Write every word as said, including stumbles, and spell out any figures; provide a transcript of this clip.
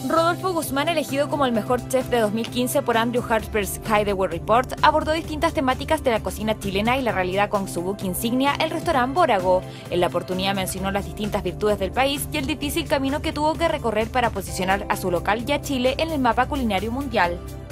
Rodolfo Guzmán, elegido como el mejor chef de dos mil quince por Andrew Harper's Hideaway Report, abordó distintas temáticas de la cocina chilena y la realidad con su buque insignia, el restaurante Bórago. En la oportunidad mencionó las distintas virtudes del país y el difícil camino que tuvo que recorrer para posicionar a su local y a Chile en el mapa culinario mundial.